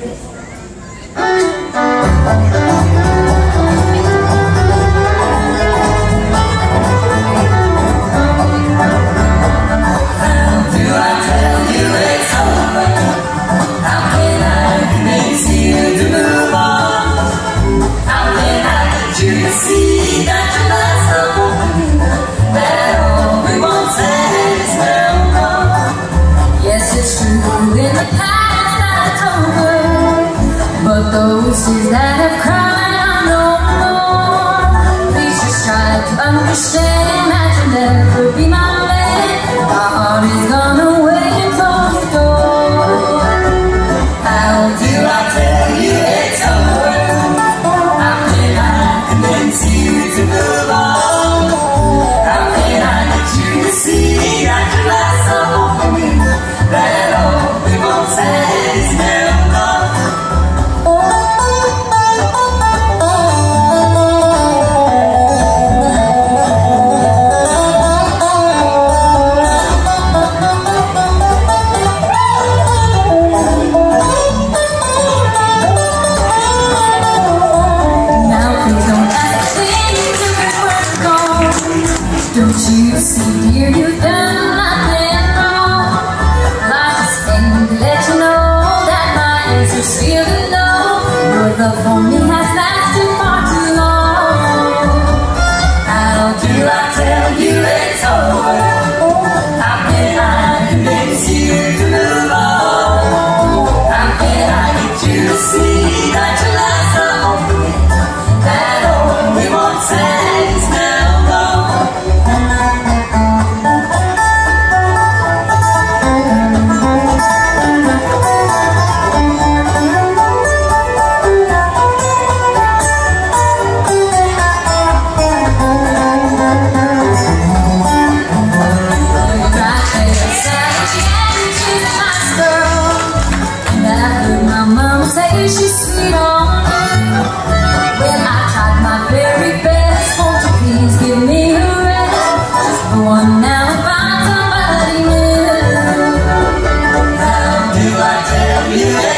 See that you love someone that only wants is now gone. Yes, it's true, in the past that's over, but those tears that have cried are no more. Please just try to understand that you'll never be my man. My heart is gone away and close the door. How do I tell you it's over? Convince you to move on. How can I get you to see that you love someone that all we won't say is never gone? Don't you see, dear, you've done nothing wrong. I just came to let you know that my answer's still a no. Your love for me has lasted far too long. How do I tell you it's over? How can I convince you to move on? How can I get you to see that you love someone that only wants is now gone? She's sweet on me. Well, I tried my very best. Won't you please give me a rest? Just for one now and find somebody new. How do I tell you?